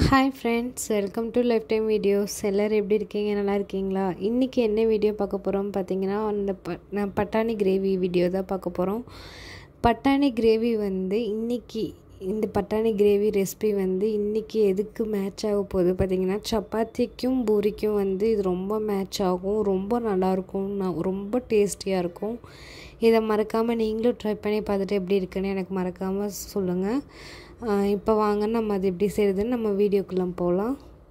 Hi friends, welcome to life time videos. எல்லோரும் எப்படி இருக்கீங்க? நல்லா இருக்கீங்களா? இன்றைக்கி என்ன வீடியோ பார்க்க போகிறோம் பார்த்தீங்கன்னா, நான் பட்டாணி கிரேவி வீடியோ தான் பார்க்க போகிறோம். பட்டாணி கிரேவி வந்து இந்த பட்டாணி கிரேவி ரெசிபி வந்து இன்றைக்கி எதுக்கு மேட்ச் ஆக போகுது பார்த்திங்கன்னா, சப்பாத்திக்கும் பூரிக்கும் வந்து இது ரொம்ப மேட்ச் ஆகும். ரொம்ப நல்லாயிருக்கும், ரொம்ப டேஸ்டியாக இருக்கும். இதை மறக்காமல் நீங்களும் ட்ரை பண்ணி பார்த்துட்டு எப்படி இருக்குன்னு எனக்கு மறக்காமல் சொல்லுங்கள். இப்போ வாங்க நம்ம அது எப்படி செய்கிறதுன்னு நம்ம வீடியோக்குள்ளே போகலாம்.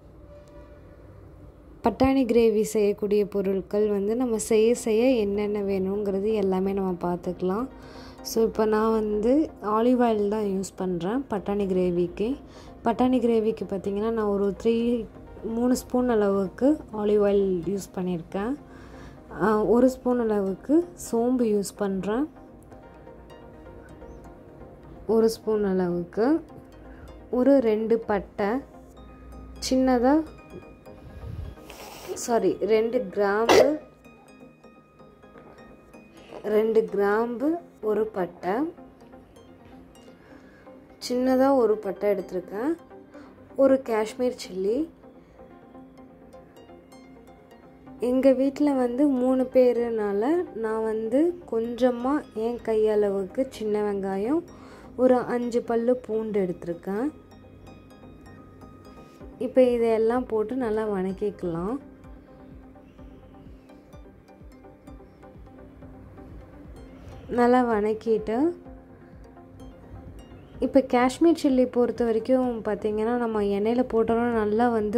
பட்டாணி கிரேவி செய்யக்கூடிய பொருட்கள் வந்து நம்ம செய்ய என்னென்ன வேணுங்கிறது எல்லாமே நம்ம பார்த்துக்கலாம். ஸோ இப்போ நான் வந்து ஆலிவ் ஆயில் தான் யூஸ் பண்ணுறேன் பட்டாணி கிரேவிக்கு. பட்டாணி கிரேவிக்கு பார்த்திங்கன்னா நான் ஒரு 3 ஸ்பூன் அளவுக்கு ஆலிவ் ஆயில் யூஸ் பண்ணியிருக்கேன். 1 ஸ்பூன் அளவுக்கு சோம்பு யூஸ் பண்ணுறேன். 1 ஸ்பூன் அளவுக்கு ஒரு 2 பட்டை சின்னதாக 2 கிராம்பு ஒரு பட்டை சின்னதாக ஒரு பட்டை எடுத்திருக்கேன். ஒரு காஷ்மீர் சில்லி. எங்கள் வீட்டில் வந்து 3 பேருனால நான் வந்து கொஞ்சமாக என் கையளவுக்கு சின்ன வெங்காயம், ஒரு 5 பல்லு பூண்டு எடுத்திருக்கேன். இப்போ இதையெல்லாம் போட்டு நல்லா வதக்கிக்கலாம். நல்லா வதக்கிட்டு இப்போ காஷ்மீர் சில்லி பொறுத்த வரைக்கும் பார்த்திங்கன்னா, நம்ம எண்ணெயில் போட்டோம்னா நல்லா வந்து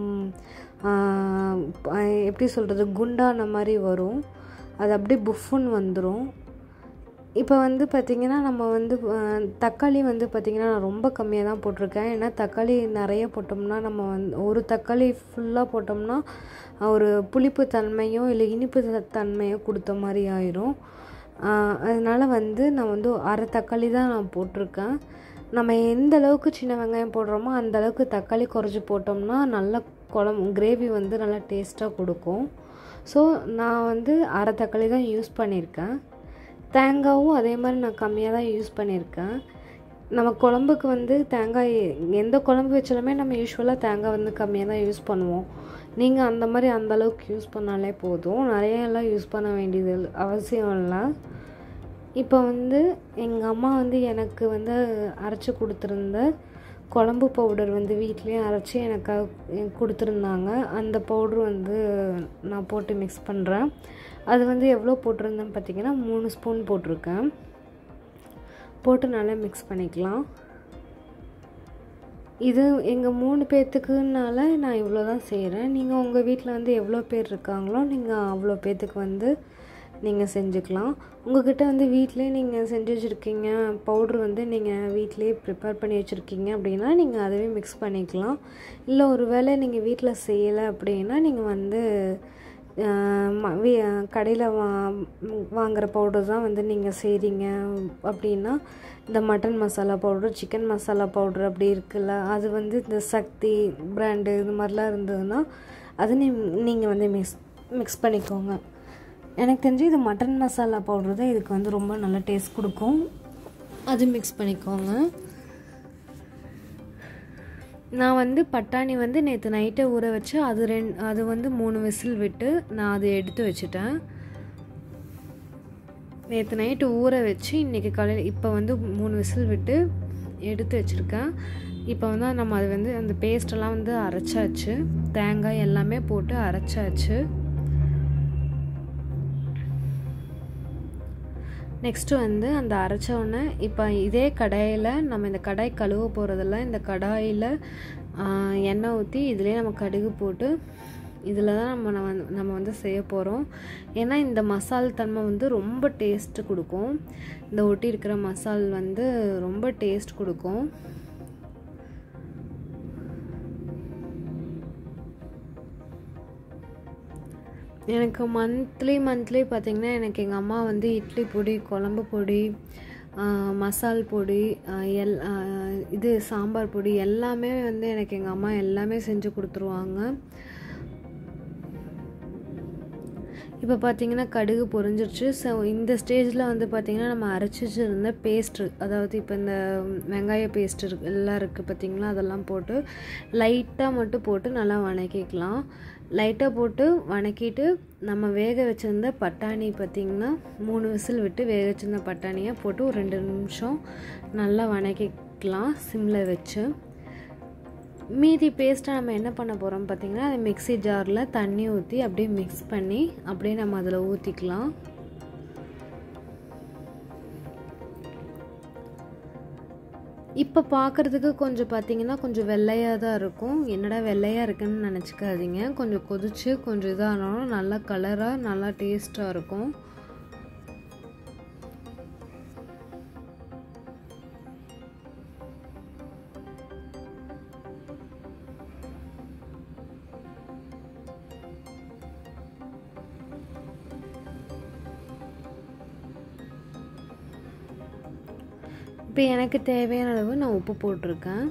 எப்படி சொல்கிறது, குண்டான மாதிரி வரும். அது அப்படியே புஃப்னு வந்துடும். இப்போ வந்து பார்த்திங்கன்னா நம்ம வந்து தக்காளி வந்து பார்த்திங்கன்னா நான் ரொம்ப கம்மியாக தான் போட்டிருக்கேன். ஏன்னா தக்காளி நிறைய போட்டோம்னா நம்ம வந்து ஒரு தக்காளி ஃபுல்லாக போட்டோம்னா ஒரு புளிப்பு தன்மையோ இல்லை இனிப்பு தன்மையோ கொடுத்த மாதிரி ஆயிரும். அதனால் வந்து நான் வந்து அரை தக்காளி தான் நான் போட்டிருக்கேன். நம்ம எந்த அளவுக்கு சின்ன வெங்காயம் போடுறோமோ அந்த அளவுக்கு தக்காளி குறைச்சி போட்டோம்னா நல்லா கிரேவி வந்து நல்லா டேஸ்ட்டாக கொடுக்கும். ஸோ நான் வந்து அரை தக்காளி தான் யூஸ் பண்ணியிருக்கேன். தேங்காயும் அதே மாதிரி நான் கம்மியாக தான் யூஸ் பண்ணியிருக்கேன். நம்ம குழம்புக்கு வந்து தேங்காய் எந்த குழம்பு வச்சாலுமே நம்ம யூஸ்வலாக தேங்காய் வந்து கம்மியாக தான் யூஸ் பண்ணுவோம். நீங்கள் அந்த மாதிரி அந்தளவுக்கு யூஸ் பண்ணாலே போதும். நிறையெல்லாம் யூஸ் பண்ண வேண்டியது அவசியம் இல்லை. இப்போ வந்து எங்கள் அம்மா வந்து எனக்கு வந்து அரைச்சி கொடுத்துருந்த குழம்பு பவுடர் வந்து வீட்லேயே அரைச்சி எனக்கு கொடுத்துருந்தாங்க. அந்த பவுட்ரு வந்து நான் போட்டு மிக்ஸ் பண்ணுறேன். அது வந்து எவ்வளோ போட்டிருந்தேன்னு பார்த்திங்கன்னா 3 ஸ்பூன் போட்டிருக்கேன். போட்டு நல்லா மிக்ஸ் பண்ணிக்கலாம். இது எங்கள் 3 பேர்த்துக்குனால நான் இவ்வளோ தான் செய்கிறேன். நீங்கள் உங்கள் வீட்டில் வந்து எவ்வளோ பேர் இருக்காங்களோ நீங்கள் அவ்வளோ பேர்த்துக்கு வந்து நீங்கள் செஞ்சுக்கலாம். உங்கள்கிட்ட வந்து வீட்டிலே நீங்கள் செஞ்சு வச்சுருக்கீங்க, பவுட்ரு வந்து நீங்கள் வீட்டிலே ப்ரிப்பேர் பண்ணி வச்சுருக்கீங்க அப்படின்னா நீங்கள் அதுவே மிக்ஸ் பண்ணிக்கலாம். இல்லை ஒரு வேளை நீங்கள் வீட்டில் செய்யலை அப்படின்னா நீங்கள் வந்து கடையில் வாங்குகிற பவுடர் தான் வந்து நீங்கள் செய்கிறீங்க அப்படின்னா இந்த mutton masala powder, chicken masala powder அப்படி இருக்குல்ல, அது வந்து இந்த சக்தி பிராண்டு இது மாதிரிலாம் இருந்ததுன்னா அது நீங்கள் வந்து மிக்ஸ் பண்ணிக்கோங்க. எனக்கு தெரிஞ்சு இது மட்டன் மசாலா பவுட்ரு தான் இதுக்கு வந்து ரொம்ப நல்ல டேஸ்ட் கொடுக்கும். அது மிக்ஸ் பண்ணிக்கோங்க. நான் வந்து பட்டாணி வந்து நேற்று நைட்டை ஊற வச்சு அது வந்து 3 விசில் விட்டு நான் அதை எடுத்து வச்சுட்டேன். நேற்று நைட்டு ஊற வச்சு இன்றைக்கி காலையில் இப்போ வந்து 3 விசில் விட்டு எடுத்து வச்சுருக்கேன். இப்போ வந்து நம்ம அது வந்து அந்த பேஸ்டெல்லாம் வந்து அரைச்சாச்சு, தேங்காய் எல்லாமே போட்டு அரைச்சாச்சு. நெக்ஸ்ட்டு வந்து அந்த அரைச்சோடனே இப்போ இதே கடாயில் நம்ம இந்த கடாய் கழுவ போகிறதில்ல, இந்த கடாயில் எண்ணெய் ஊற்றி இதிலே நம்ம கடுகு போட்டு இதில் தான் நம்ம வந்து செய்ய போகிறோம். ஏன்னா இந்த மசால் தன்மை வந்து ரொம்ப டேஸ்ட்டு கொடுக்கும். இந்த ஒட்டி இருக்கிற மசால் வந்து ரொம்ப டேஸ்ட் கொடுக்கும். எனக்கு மந்த்லி பார்த்திங்கன்னா எனக்கு எங்கள் அம்மா வந்து இட்லி பொடி, குழம்பு பொடி, மசால் பொடி, இது சாம்பார் பொடி எல்லாமே வந்து எனக்கு எங்கள் அம்மா எல்லாமே செஞ்சு கொடுத்துருவாங்க. இப்போ பார்த்திங்கன்னா கடுகு பொரிஞ்சிருச்சு. ஸோ இந்த ஸ்டேஜில் வந்து பார்த்திங்கன்னா நம்ம அரைச்சி வச்சுருந்த பேஸ்ட்டு, அதாவது இப்போ இந்த வெங்காய பேஸ்ட் எல்லாம் இருக்குது பார்த்திங்களா, அதெல்லாம் போட்டு லைட்டாக மட்டும் போட்டு நல்லா வணக்கிக்கலாம். லைட்டாக போட்டு வணக்கிட்டு நம்ம வேக வச்சுருந்த பட்டாணி பார்த்திங்கன்னா 3 விசில் விட்டு வேக வச்சுருந்த பட்டாணியை போட்டு ஒரு 2 நிமிஷம் நல்லா வணக்கிக்கலாம் சிம்மில் வச்சு. மீதி பேஸ்ட்டை நம்ம என்ன பண்ண போகிறோம் பார்த்திங்கன்னா, அது மிக்ஸி ஜாரில் தண்ணி ஊற்றி அப்படியே மிக்ஸ் பண்ணி அப்படியே நம்ம அதில் ஊற்றிக்கலாம். இப்போ பார்க்குறதுக்கு கொஞ்சம் பார்த்திங்கன்னா கொஞ்சம் வெள்ளையாக தான் இருக்கும். என்னடா வெள்ளையாக இருக்குன்னு நினச்சிக்காதீங்க. கொஞ்சம் கொதிச்சு கொஞ்சம் இதானாலும் நல்லா கலராக நல்லா டேஸ்ட்டாக இருக்கும். இப்போ எனக்கு தேவையான அளவு நான் உப்பு போட்டிருக்கேன்.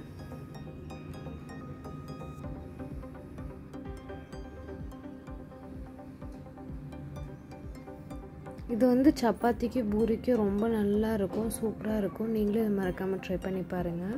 இது வந்து சப்பாத்திக்கு பூரிக்கு ரொம்ப நல்லா இருக்கும், சூப்பராக இருக்கும். நீங்களும் இது மறக்காமல் ட்ரை பண்ணி பாருங்கள்.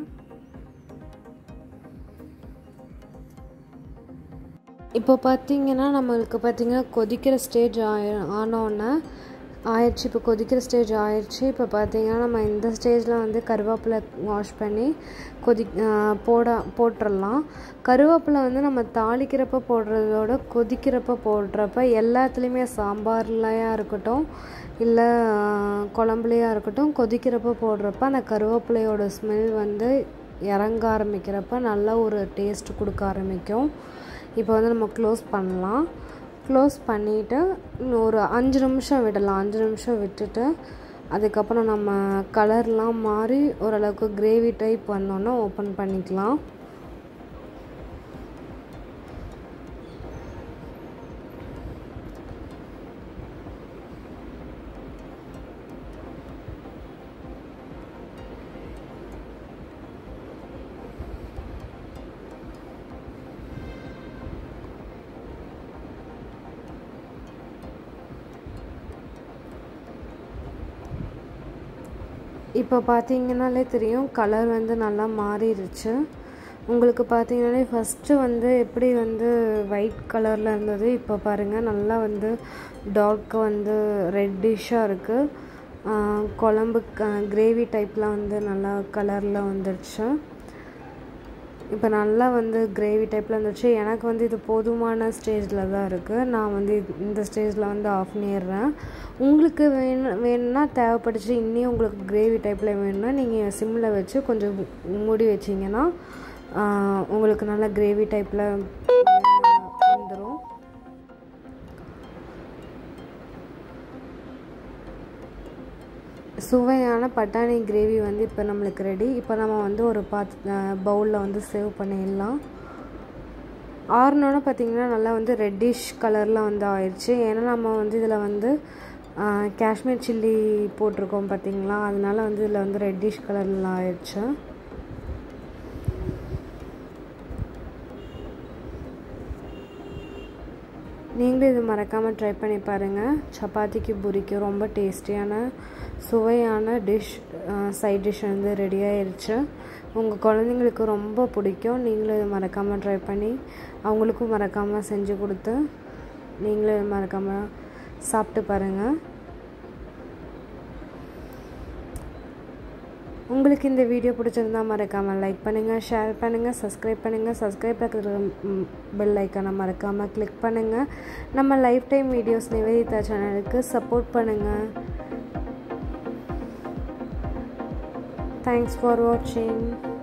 இப்போ பார்த்திங்கன்னா நம்மளுக்கு பார்த்திங்கன்னா கொதிக்கிற ஸ்டேஜ் ஆனோன்னே ஆயிடுச்சு. இப்போ கொதிக்கிற ஸ்டேஜ் ஆயிடுச்சு. இப்போ பார்த்திங்கன்னா நம்ம இந்த ஸ்டேஜில் வந்து கருவேப்பிலை வாஷ் பண்ணி போட்டுடலாம். கருவேப்பிலை வந்து நம்ம தாளிக்கிறப்ப போடுறதோட கொதிக்கிறப்ப போடுறப்ப எல்லாத்துலேயுமே சாம்பார்லையாக இருக்கட்டும் இல்லை குழம்புலையாக இருக்கட்டும், கொதிக்கிறப்ப போடுறப்ப அந்த கருவேப்பிலையோட ஸ்மெல் வந்து இறங்க ஆரம்பிக்கிறப்ப நல்லா ஒரு டேஸ்ட் கொடுக்க ஆரம்பிக்கும். இப்போ வந்து நம்ம க்ளோஸ் பண்ணலாம். க்ளோஸ் பண்ணிவிட்டு ஒரு 5 நிமிஷம் விடலாம். 5 நிமிஷம் விட்டுட்டு அதுக்கப்புறம் நம்ம கலர்லாம் மாறி ஓரளவுக்கு கிரேவி டைப் வந்தோன்னா ஓப்பன் பண்ணிக்கலாம். இப்போ பார்த்தீங்கன்னாலே தெரியும் கலர் வந்து நல்லா மாறிடுச்சு. உங்களுக்கு பார்த்தீங்கன்னாலே ஃபஸ்ட்டு வந்து எப்படி வந்து ஒயிட் கலரில் இருந்தது, இப்போ பாருங்கள் நல்லா வந்து டார்க் வந்து ரெட்டிஷாக இருக்குது. குழம்பு கிரேவி டைப்பில் வந்து நல்லா கலரில் வந்துடுச்சு. இப்போ நல்லா வந்து கிரேவி டைப்பில் வந்துடுச்சு. எனக்கு வந்து இது போதுமான ஸ்டேஜில் தான் இருக்குது. நான் வந்து இந்த ஸ்டேஜில் வந்து ஆஃப் பண்ணிடுறேன். உங்களுக்கு வேணும்னா தேவைப்பட்டுச்சு இன்னும் உங்களுக்கு கிரேவி டைப்பில் வேணும்னா நீங்கள் சிம்மில் வச்சு கொஞ்சம் மூடி வச்சிங்கன்னா உங்களுக்கு நல்லா கிரேவி டைப்பில் வந்துடும். சுவையான பட்டாணி கிரேவி வந்து இப்போ நம்மளுக்கு ரெடி. இப்போ நம்ம வந்து ஒரு பவுலில் வந்து சேவ் பண்ணிடலாம். ஆறுனோன்னு பார்த்திங்கன்னா நல்லா வந்து ரெட்டிஷ் கலரில் வந்து ஆயிடுச்சு. ஏன்னா நம்ம வந்து இதில் வந்து காஷ்மீர் சில்லி போட்டிருக்கோம் பார்த்திங்களா, அதனால வந்து இதில் வந்து ரெட்டிஷ் கலரில் ஆயிடுச்சு. நீங்களும் இது மறக்காமல் ட்ரை பண்ணி பாருங்கள். சப்பாத்திக்கு பூரிக்கு ரொம்ப டேஸ்டியான சுவையான சைட் டிஷ் வந்து ரெடி ஆயிடுச்சு. உங்கள் குழந்தைங்களுக்கு ரொம்ப பிடிக்கும். நீங்களும் இது மறக்காமல் ட்ரை பண்ணி அவங்களுக்கும் மறக்காமல் செஞ்சு கொடுத்து நீங்களும் இது மறக்காமல் சாப்பிட்டு பாருங்கள். உங்களுக்கு இந்த வீடியோ பிடிச்சிருந்தா மறக்காமல் லைக் பண்ணுங்கள், ஷேர் பண்ணுங்கள், சப்ஸ்கிரைப் பண்ணுங்கள். சப்ஸ்கிரைப் பண்ணுற பெல் ஐக்கானை மறக்காமல் கிளிக் பண்ணுங்கள். நம்ம லைஃப் டைம் வீடியோஸ் நிவேதிதா சேனலுக்கு சப்போர்ட் பண்ணுங்கள். தேங்க்ஸ் ஃபார் வாட்சிங்.